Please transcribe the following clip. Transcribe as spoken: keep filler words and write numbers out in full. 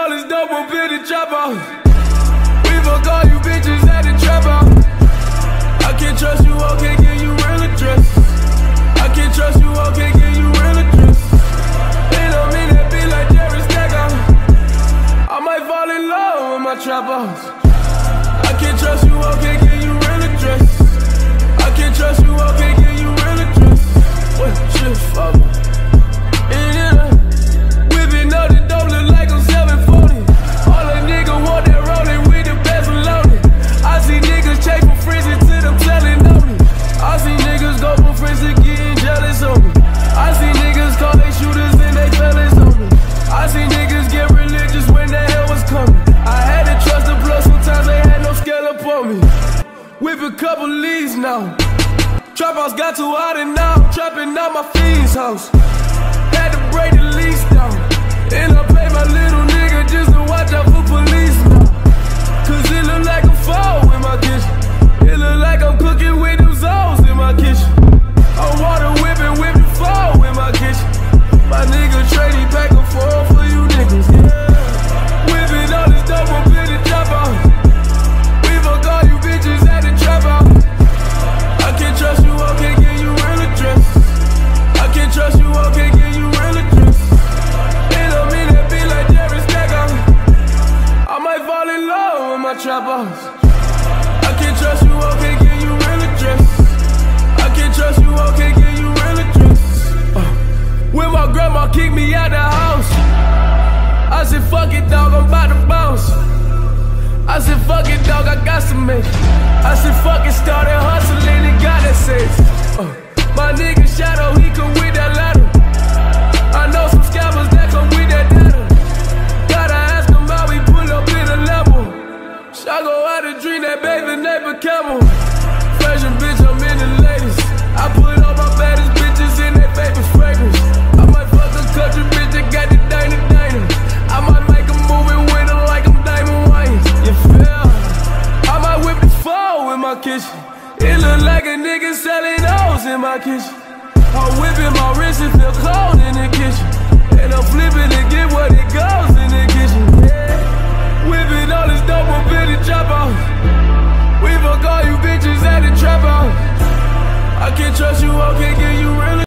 all this dope up in the trap house. We fuck all you bitches at the trap house. I can't trust you, I can't give you real address. I can't trust you, I can't give you real address. They don't mean that be like Jerry Stacker. I might fall in love with my trap house. I can't trust you, I can't give you real address. I can't trust you, I can't give you real address. What shit for me? And then I whipping up the dope, look like I'm seven forty. All a nigga want that rolling with the best loaded. I see niggas chase for friends until them telling on me. I see niggas go for friends and getting jealous on me. I see niggas call they shooters and they fellas on me. I see niggas get religious when the hell was coming. I had to trust the blood, sometimes they had no scale up on me. Whip a couple leads now. Trap house got too hot and now I'm trapping out my fiend's house. Had to break the lease down. And I pay my little nigga just to watch out for police now. Cause it look like a fall in my kitchen. It look like I'm cooking with them zones in my kitchen. I'm water whipping, whip the fall in my kitchen. My nigga trading back and forth for you niggas, yeah. Whipping all this dope up in the trap house. We fuck all you bitches at the trap house. I can't trust you, I can't give you real address. I can't trust you, I can't give you real address. They don't mean that be like Jerry Stacker. I might fall in love with my trap house. I can't trust you, I can't give you real address. I can't trust you, I can't give you real address. uh, When my grandma kicked me out the house, I said fuck it dog, I'm about to bounce. I said fuck it dog, I got some make. I said fuck it, started hustling and got that safe. uh, My nigga Shadow, he come with that ladder. I know some scammers that come with that data. Gotta ask him how we pull up in a level. I go out and drink that baby neighbor camel. Fashion bitch, I'm in the latest. I put all my baddest bitches in that baby fragrance. I might fuck a country bitch that got the diner diner. I might make a movie with her like I'm Diamond Wayne. You feel? I might whip the fall in my kitchen. It look like a nigga selling O's in my kitchen. I'm whipping my wrist and feel cold in the kitchen. And I'm flipping to get what it goes in the kitchen, yeah. Whipping all this dope up in the trap house. We fuck all you bitches at the trap house. I can't trust you, I can't give you real